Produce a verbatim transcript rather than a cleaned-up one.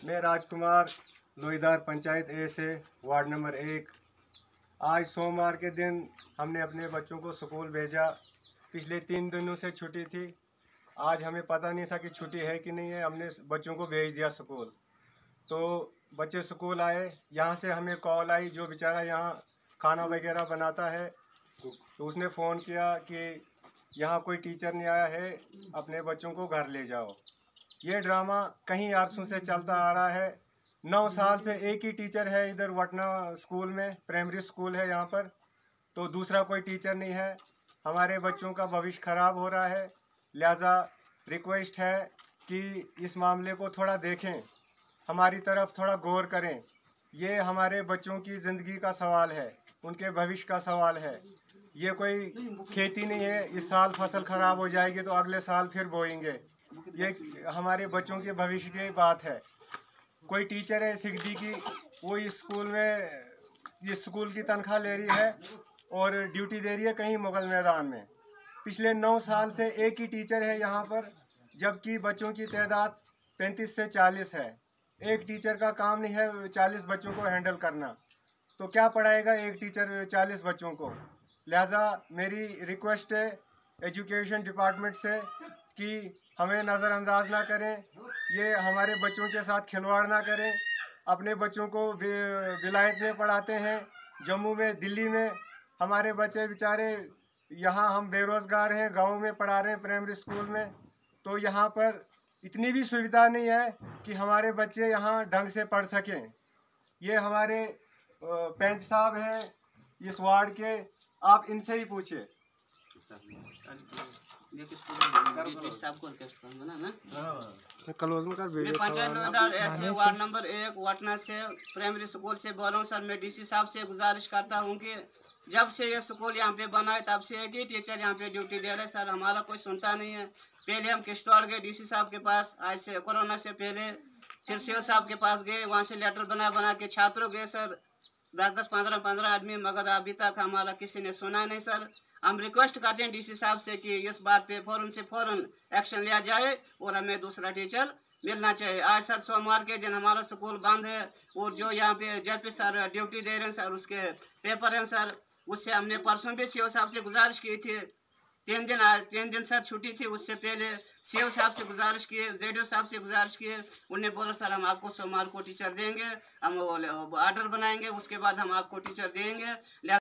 मैं राजकुमार लोईदार पंचायत ए से ward number एक। आज सोमवार के दिन हमने अपने बच्चों को स्कूल भेजा। पिछले तीन दिनों से छुट्टी थी। आज हमें पता नहीं था कि छुट्टी है कि नहीं है। हमने बच्चों को भेज दिया स्कूल। तो बच्चे स्कूल आए, यहाँ से हमें कॉल आई, जो बेचारा यहाँ खाना वगैरह बनाता है, तो उसने फ़ोन किया कि यहाँ कोई टीचर नहीं आया है, अपने बच्चों को घर ले जाओ। ये ड्रामा कहीं अरसों से चलता आ रहा है। नौ साल से एक ही टीचर है इधर वटना स्कूल में, प्राइमरी स्कूल है यहाँ पर, तो दूसरा कोई टीचर नहीं है। हमारे बच्चों का भविष्य खराब हो रहा है। लिहाजा रिक्वेस्ट है कि इस मामले को थोड़ा देखें, हमारी तरफ थोड़ा गौर करें। ये हमारे बच्चों की ज़िंदगी का सवाल है, उनके भविष्य का सवाल है। ये कोई खेती नहीं है, इस साल फसल ख़राब हो जाएगी तो अगले साल फिर बोएंगे। ये हमारे बच्चों के भविष्य की बात है। कोई टीचर है सिगदी की, वो इस स्कूल में इस स्कूल की तनख्वाह ले रही है और ड्यूटी दे रही है कहीं मुगल मैदान में। पिछले नौ साल से एक ही टीचर है यहाँ पर, जबकि बच्चों की तादाद पैंतीस से चालीस है। एक टीचर का काम नहीं है चालीस बच्चों को हैंडल करना, तो क्या पढ़ाएगा एक टीचर चालीस बच्चों को। लिहाजा मेरी रिक्वेस्ट है एजुकेशन डिपार्टमेंट से कि हमें नज़रअंदाज ना करें, ये हमारे बच्चों के साथ खिलवाड़ ना करें। अपने बच्चों को विलायत में पढ़ाते हैं, जम्मू में, दिल्ली में। हमारे बच्चे बेचारे यहाँ, हम बेरोज़गार हैं, गाँव में पढ़ा रहे हैं प्राइमरी स्कूल में, तो यहाँ पर इतनी भी सुविधा नहीं है कि हमारे बच्चे यहाँ ढंग से पढ़ सकें। ये हमारे पंच साहब हैं इस वार्ड के, आप इनसे ही पूछिए। वार्ड नंबर एक वटना से प्राइमरी स्कूल से बोल रहा हूँ सर। मैं डीसी साहब से गुजारिश करता हूँ कि जब से ये स्कूल यहाँ पे बना है तब से एक ही टीचर यहाँ पे ड्यूटी दे रहे हैं सर। हमारा कोई सुनता नहीं है। पहले हम किश्तवाड़ गए डीसी साहब के पास, आज से कोरोना से पहले, फिर सीओ साहब के पास गए, वहाँ से लेटर बना बना के छात्रों गए सर, दस दस पंद्रह पंद्रह आदमी, मगर अभी तक हमारा किसी ने सुना नहीं सर। हम रिक्वेस्ट करते हैं डीसी साहब से कि इस बात पे फ़ौरन से फ़ौरन एक्शन लिया जाए और हमें दूसरा टीचर मिलना चाहिए। आज सर सोमवार के दिन हमारा स्कूल बंद है और जो यहाँ पे जेपी सर ड्यूटी दे रहे हैं सर, उसके पेपर हैं सर। उससे हमने परसों भी सीओ साहब से गुजारिश की थी, तीन दिन तीन दिन सर छुट्टी थी। उससे पहले सीओ साहब से गुजारिश किए, जेडीओ साहब से गुजारिश किए, उन्हें बोला सर हम आपको सोमवार को टीचर देंगे, हम ऑर्डर बनाएंगे, उसके बाद हम आपको टीचर देंगे।